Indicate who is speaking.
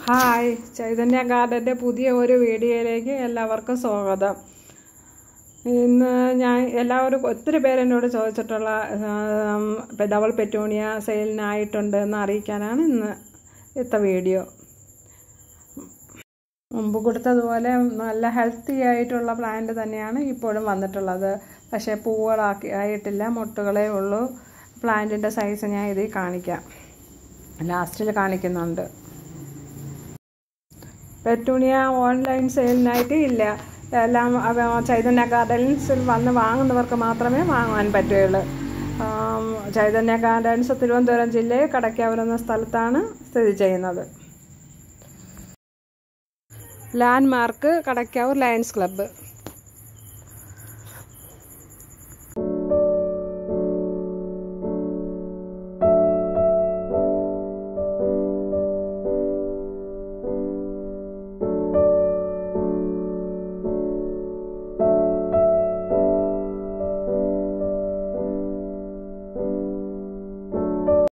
Speaker 1: Hi, Chaitanya ഗാർഡൻ്റെ പുതിയ ഒരു വീഡിയോയിലേക്ക് എല്ലാവർക്കും സ്വാഗതം. ഇന്ന് ഞാൻ ഒത്തിരി പേരെന്നോട് ചോദിച്ചിട്ടുള്ള ഡബിൾ പെറ്റൂണിയ സെയിലിനായിട്ടുണ്ട് എന്ന് അറിയിക്കാനാണ് ഇന്നത്തെ വീഡിയോ. മുമ്പ് കൊടുത്തതുപോലെ നല്ല ഹെൽത്തി ആയിട്ടുള്ള പ്ലാന്റ് തന്നെയാണ് ഇപ്പോഴും വന്നിട്ടുള്ളത്. പക്ഷേ ആയിട്ടില്ല, മുട്ടുകളേ ഉള്ളൂ. പ്ലാന്റിൻ്റെ സൈസ് ഞാൻ ഇതിൽ കാണിക്കാം, ലാസ്റ്റിൽ കാണിക്കുന്നുണ്ട്. പെറ്റൂണിയ ഓൺലൈൻ സെയിലിനായിട്ട് ഇല്ല. എല്ലാം ചൈതന്യ ഗാർഡൻസിൽ വന്ന് വാങ്ങുന്നവർക്ക് മാത്രമേ വാങ്ങാൻ പറ്റുകയുള്ളൂ. ചൈതന്യ ഗാർഡൻസ് തിരുവനന്തപുരം ജില്ലയിൽ കടയ്ക്കാവൂർ എന്ന സ്ഥലത്താണ് സ്ഥിതി ചെയ്യുന്നത്. Landmark Kadakkavoor Lions club.